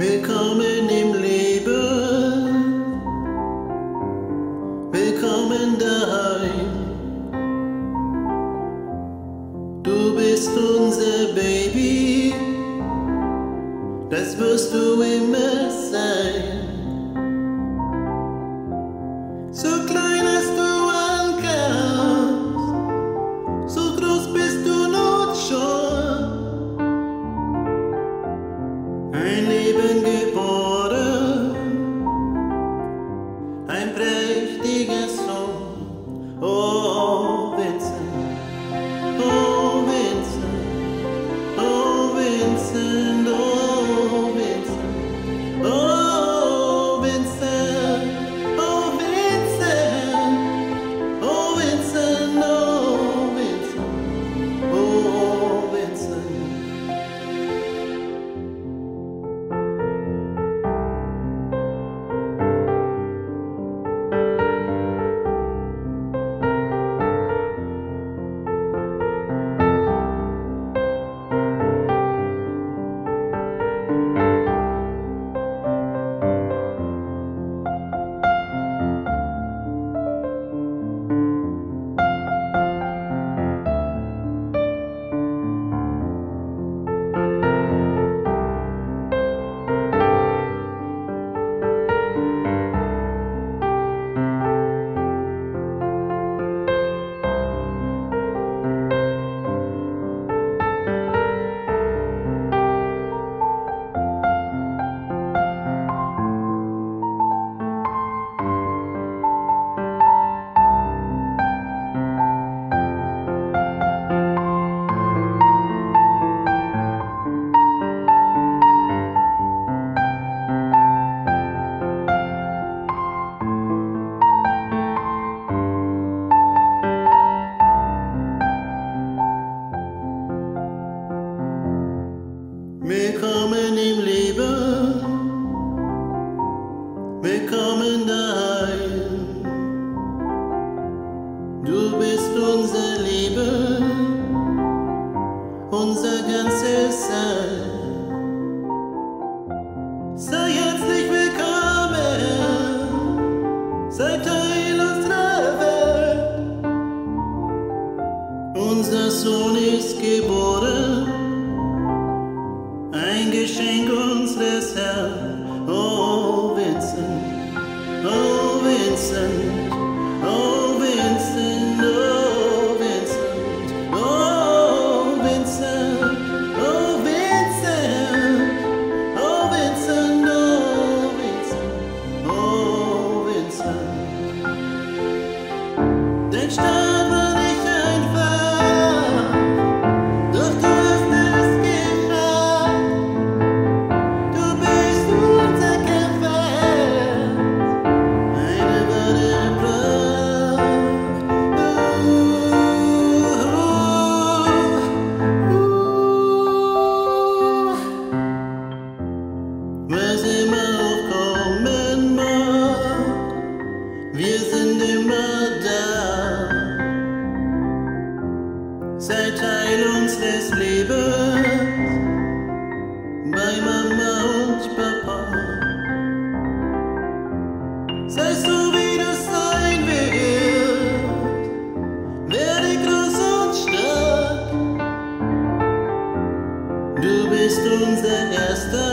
Willkommen im Leben, willkommen daheim. Du bist unser Baby, das wirst du immer sein. So klein als du ankamst, so groß bist du nun schon. Ein Leben geboren, ein prächtiger Sohn. Oh Vincent, oh Vincent, oh Vincent, oh Vincent, oh Vincent, oh Vincent, oh Vincent, oh Vincent, oh Vincent. Willkommen im Leben, willkommen daheim. Du bist unser Leben, unser ganzes Sein. Sei herzlich willkommen, sei Teil unserer Welt. Unser Sohn ist geboren, ein Geschenk unseres Herrn. Oh Vincent, oh Vincent, oh Vincent, oh Vincent, oh Vincent, oh Vincent, oh Vincent, oh Vincent, oh Vincent. Dein Start war nicht einfach, doch du hast es geschafft. Du bist unser Kämpfer, eine wahre Pracht. Was immer auch kommen mag, wir sind immer da. Sei Teil unseres Lebens, bei Mama und Papa. Sei so, wie du sein willst, werde groß und stark. Du bist unser erster